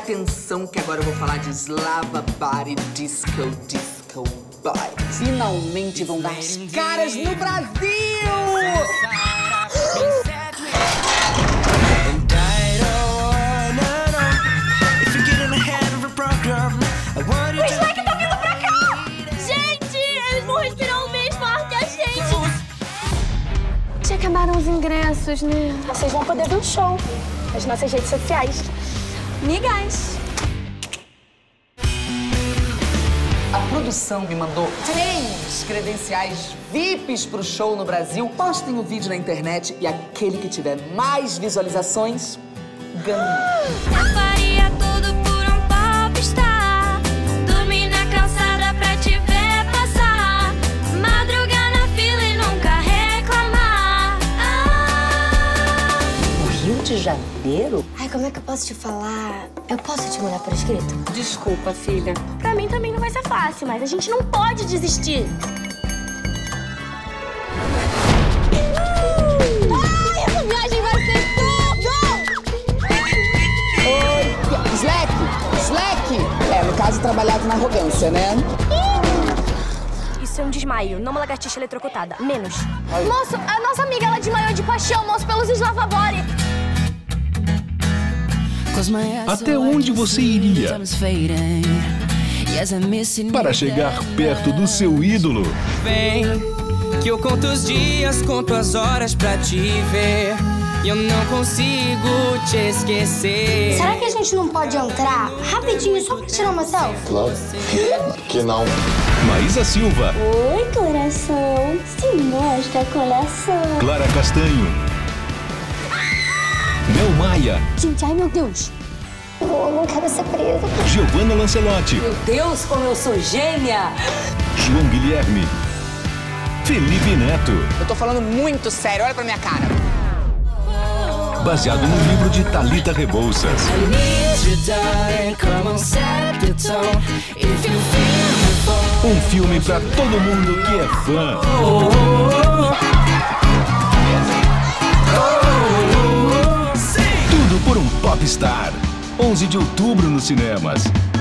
atenção que agora eu vou falar de Slava Body Disco Disco Boy. Finalmente vão dar as caras no Brasil! O Slack tá vindo pra cá! Gente, eles vão respirar o mesmo ar que a gente! Já acabaram os ingressos, né? Vocês vão poder ver o show nas nossas redes sociais. Migas! A produção me mandou 3 credenciais VIPs pro show no Brasil. Postem o vídeo na internet e aquele que tiver mais visualizações ganha. Eu faria tudo por um popstar. Dormir na calçada pra te ver passar. Madrugar na fila e nunca reclamar. O Rio de Janeiro? Ai, como é que eu posso te falar? Eu posso te mandar por escrito? Desculpa, filha. Pra mim também não vai ser fácil, mas a gente não pode desistir. Ai, essa viagem vai ser tudo! Oi, Slack! No caso, trabalhado na arrogância, né? Isso é um desmaio, não uma lagartixa eletrocutada. Menos. Moço, a nossa amiga, ela desmaiou de paixão, moço, pelos Slava Body. Até onde você iria para chegar perto do seu ídolo? Vem, que eu conto os dias, conto as horas pra te ver. E eu não consigo te esquecer. Será que a gente não pode entrar rapidinho só pra tirar uma selfie? Claro que não. Maísa Silva. Oi, coração. Se mostra, coração. Clara Castanho. Mel Maia. Gente, ai meu Deus. Eu não quero ser presa. Giovanna Lancelotti. Meu Deus, como eu sou gêmea! João Guilherme. Felipe Neto. Eu tô falando muito sério, olha pra minha cara. Baseado no livro de Thalita Rebouças. Um filme pra todo mundo que é fã. Tudo por um popstar. 11 de outubro nos cinemas.